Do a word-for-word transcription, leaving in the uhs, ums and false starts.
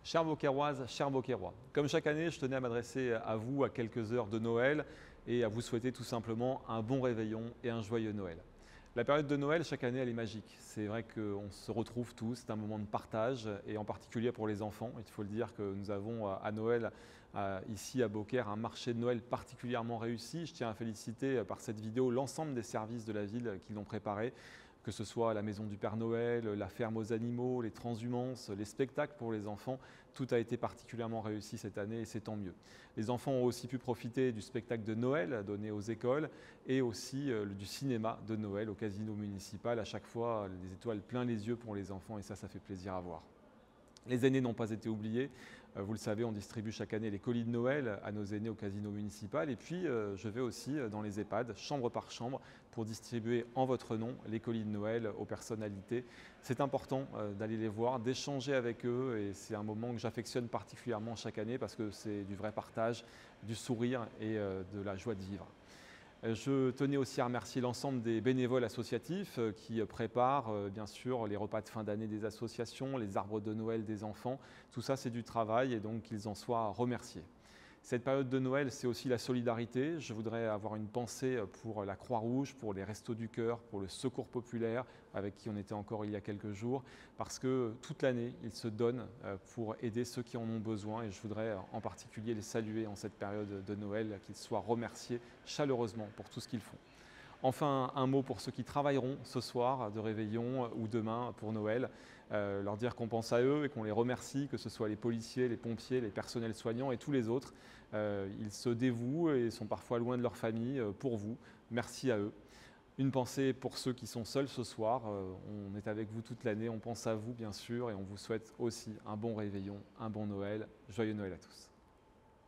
Chères Beaucairoises, chers Beaucairois, comme chaque année, je tenais à m'adresser à vous à quelques heures de Noël et à vous souhaiter tout simplement un bon réveillon et un joyeux Noël. La période de Noël, chaque année, elle est magique. C'est vrai qu'on se retrouve tous, c'est un moment de partage et en particulier pour les enfants. Il faut le dire que nous avons à Noël, ici à Beaucaire, un marché de Noël particulièrement réussi. Je tiens à féliciter par cette vidéo l'ensemble des services de la ville qui l'ont préparé, que ce soit la maison du Père Noël, la ferme aux animaux, les transhumances, les spectacles pour les enfants. Tout a été particulièrement réussi cette année et c'est tant mieux. Les enfants ont aussi pu profiter du spectacle de Noël donné aux écoles et aussi euh, du cinéma de Noël au casino municipal. À chaque fois, les étoiles plein les yeux pour les enfants et ça, ça fait plaisir à voir. Les aînés n'ont pas été oubliés. Vous le savez, on distribue chaque année les colis de Noël à nos aînés au casino municipal. Et puis, je vais aussi dans les EHPAD, chambre par chambre, pour distribuer en votre nom les colis de Noël aux personnalités. C'est important d'aller les voir, d'échanger avec eux. Et c'est un moment que j'affectionne particulièrement chaque année parce que c'est du vrai partage, du sourire et de la joie de vivre. Je tenais aussi à remercier l'ensemble des bénévoles associatifs qui préparent bien sûr les repas de fin d'année des associations, les arbres de Noël des enfants. Tout ça, c'est du travail et donc qu'ils en soient remerciés. Cette période de Noël, c'est aussi la solidarité. Je voudrais avoir une pensée pour la Croix-Rouge, pour les Restos du Cœur, pour le Secours Populaire, avec qui on était encore il y a quelques jours, parce que toute l'année, ils se donnent pour aider ceux qui en ont besoin et je voudrais en particulier les saluer en cette période de Noël, qu'ils soient remerciés chaleureusement pour tout ce qu'ils font. Enfin, un mot pour ceux qui travailleront ce soir de réveillon ou demain pour Noël, euh, leur dire qu'on pense à eux et qu'on les remercie, que ce soit les policiers, les pompiers, les personnels soignants et tous les autres. Euh, ils se dévouent et sont parfois loin de leur famille pour vous. Merci à eux. Une pensée pour ceux qui sont seuls ce soir. Euh, on est avec vous toute l'année, on pense à vous bien sûr et on vous souhaite aussi un bon réveillon, un bon Noël. Joyeux Noël à tous.